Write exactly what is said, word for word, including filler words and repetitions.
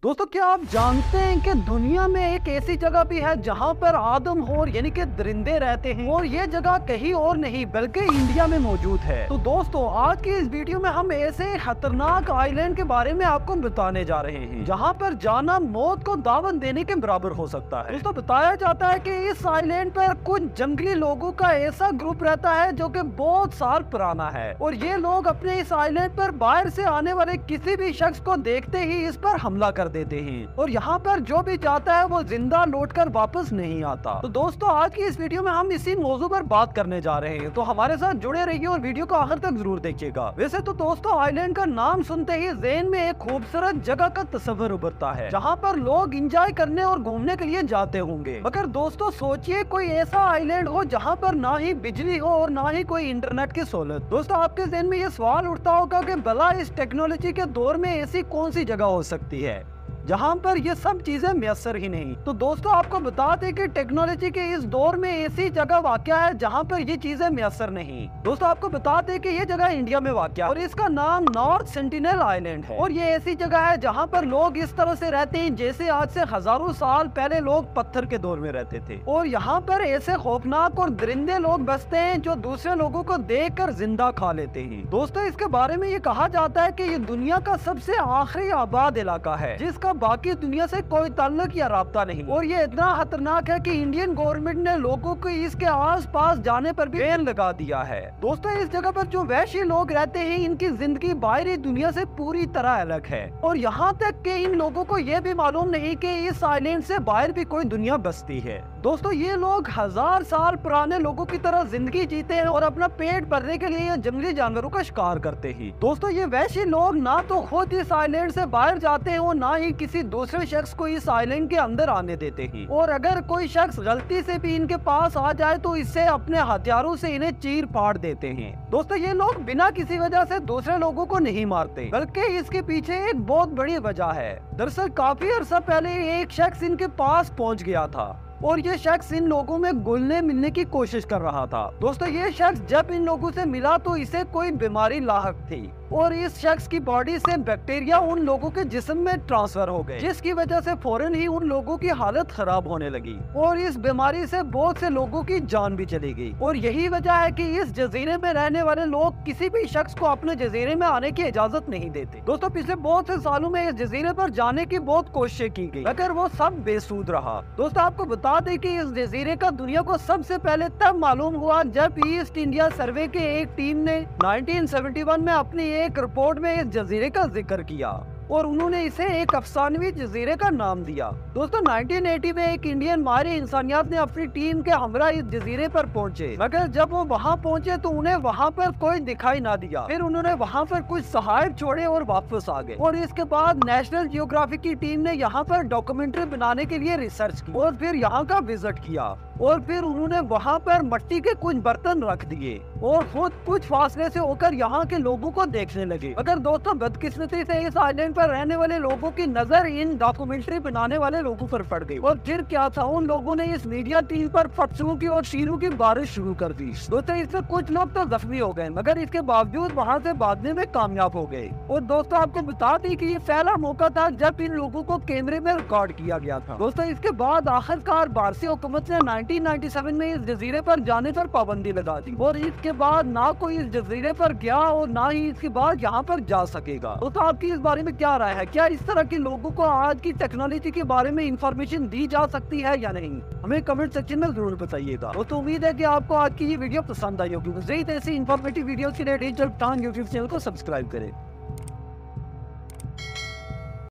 दोस्तों क्या आप जानते हैं कि दुनिया में एक ऐसी जगह भी है जहां पर आदमखोर यानी कि दरिंदे रहते हैं और ये जगह कहीं और नहीं बल्कि इंडिया में मौजूद है। तो दोस्तों आज की इस वीडियो में हम ऐसे खतरनाक आइलैंड के बारे में आपको बताने जा रहे हैं जहां पर जाना मौत को दावत देने के बराबर हो सकता है। दोस्तों बताया जाता है कि इस आइलैंड पर कुछ जंगली लोगों का ऐसा ग्रुप रहता है जो कि बहुत साल पुराना है और ये लोग अपने इस आइलैंड पर बाहर से आने वाले किसी भी शख्स को देखते ही इस पर हमला कर देते हैं और यहाँ पर जो भी जाता है वो जिंदा लौटकर वापस नहीं आता। तो दोस्तों आज की इस वीडियो में हम इसी मौजू पर बात करने जा रहे हैं, तो हमारे साथ जुड़े रहिए और वीडियो को आखिर तक जरूर देखिएगा। वैसे तो दोस्तों आइलैंड का नाम सुनते ही ज़हन में एक खूबसूरत जगह का तस्वीर उभरता है जहाँ पर लोग एंजॉय करने और घूमने के लिए जाते होंगे। मगर दोस्तों सोचिए कोई ऐसा आइलैंड हो जहाँ पर ना ही बिजली हो और ना ही कोई इंटरनेट की सहूलत। दोस्तों आपके ज़हन में ये सवाल उठता होगा कि भला इस टेक्नोलॉजी के दौर में ऐसी कौन सी जगह हो सकती है जहां पर ये सब चीजें मैसर ही नहीं। तो दोस्तों आपको बता दें कि टेक्नोलॉजी के इस दौर में ऐसी जगह वाक़या है जहां पर ये चीजें मैसर नहीं। दोस्तों आपको बता दें कि ये जगह इंडिया में वाक़या है और इसका नाम नॉर्थ सेंटिनल आइलैंड है और ये ऐसी जगह है जहां पर लोग इस तरह से रहते हैं जैसे आज से हजारों साल पहले लोग पत्थर के दौर में रहते थे और यहाँ पर ऐसे खौफनाक और दरिंदे लोग बसते हैं जो दूसरे लोगों को देख कर जिंदा खा लेते हैं। दोस्तों इसके बारे में ये कहा जाता है कि ये दुनिया का सबसे आखिरी आबाद इलाका है जिसका बाकी दुनिया से कोई ताल्लुक या राब्ता नहीं और ये इतना खतरनाक है कि इंडियन गवर्नमेंट ने लोगों को इसके आसपास जाने पर भी बैन लगा दिया है। दोस्तों इस जगह पर जो वैश्य लोग रहते हैं इनकी जिंदगी बाहरी दुनिया से पूरी तरह अलग है और यहाँ तक कि इन लोगों को ये भी मालूम नहीं कि इस आइलैंड से बाहर भी कोई दुनिया बसती है। दोस्तों ये लोग हजार साल पुराने लोगों की तरह जिंदगी जीते हैं और अपना पेट भरने के लिए जंगली जानवरों का शिकार करते हैं। दोस्तों ये वैश्य लोग ना तो खुद इस आइलैंड से बाहर जाते हैं और ना ही किसी दूसरे शख्स को इस आइलैंड के अंदर आने देते हैं और अगर कोई शख्स गलती से भी इनके पास आ जाए तो इससे अपने हथियारों से इन्हें चीर फाड़ देते हैं। दोस्तों ये लोग बिना किसी वजह से दूसरे लोगों को नहीं मारते बल्कि इसके पीछे एक बहुत बड़ी वजह है। दरअसल काफी अरसा पहले एक शख्स इनके पास पहुंच गया था और ये शख्स इन लोगों में घुलने मिलने की कोशिश कर रहा था। दोस्तों ये शख्स जब इन लोगों से मिला तो इसे कोई बीमारी लाहक थी और इस शख्स की बॉडी से बैक्टीरिया उन लोगों के जिस्म में ट्रांसफर हो गए जिसकी वजह से फौरन ही उन लोगों की हालत खराब होने लगी और इस बीमारी से बहुत से लोगों की जान भी चली गई और यही वजह है कि इस जजीरे में रहने वाले लोग किसी भी शख्स को अपने जजीरे में आने की इजाजत नहीं देते। दोस्तों पिछले बहुत से सालों में इस जजीरे पर जाने की बहुत कोशिशें की गई मगर वो सब बेसूद रहा। दोस्तों आपको बता दें कि इस जजीरे का दुनिया को सबसे पहले तब मालूम हुआ जब ईस्ट इंडिया सर्वे के एक टीम ने नाइनटीन सेवेंटी वन में अपनी एक रिपोर्ट में इस जजीरे का जिक्र किया और उन्होंने इसे एक अफसानवी जजीरे का नाम दिया। दोस्तों नाइनटीन एटी में एक इंडियन माहिर इंसानियत ने अपनी टीम के हमरा इस जजीरे पर पहुंचे मगर जब वो वहां पहुंचे तो उन्हें वहां पर कोई दिखाई ना दिया। फिर उन्होंने वहां पर कुछ सहायक छोड़े और वापस आ गए और इसके बाद नेशनल जियोग्राफिक की टीम ने यहाँ पर डॉक्यूमेंट्री बनाने के लिए रिसर्च की और फिर यहाँ का विजिट किया और फिर उन्होंने वहाँ पर मिट्टी के कुछ बर्तन रख दिए और खुद कुछ फासले से होकर यहाँ के लोगों को देखने लगे। मगर दोस्तों बदकिस्मती से इस आइलैंड पर रहने वाले लोगों की नजर इन डॉक्यूमेंट्री बनाने वाले लोगों पर पड़ गई और फिर क्या था उन लोगों ने इस मीडिया टीम पर पत्थरों की और शीरों की बारिश शुरू कर दी। दोस्तों इससे कुछ लोग तो जख्मी हो गए मगर इसके बावजूद वहाँ से भागने में कामयाब हो गए और दोस्तों आपको बता दी कि ये पहला मौका था जब इन लोगों को कैमरे में रिकॉर्ड किया गया था। दोस्तों इसके बाद आखिरकार भारतीय हुकूमत ने नाइनटीन नाइंटी सेवन में इस जजीरे पर जाने पर पाबंदी लगा दी और इसके बाद ना कोई इस जजीरे पर गया और ना ही इसके बाद यहाँ पर जा सकेगा। तो, तो आपकी इस बारे में क्या राय है? क्या इस तरह के लोगों को आज की टेक्नोलॉजी के बारे में इंफॉर्मेशन दी जा सकती है या नहीं? हमें कमेंट सेक्शन में जरूर बताइएगा। तो उम्मीद है कि आपको आज की ये वीडियो पसंद आई होगी। मज़ीद ऐसी इंफॉर्मेटिव वीडियो के लिए डिजिटल टाइम यूट्यूब चैनल को सब्सक्राइब करें।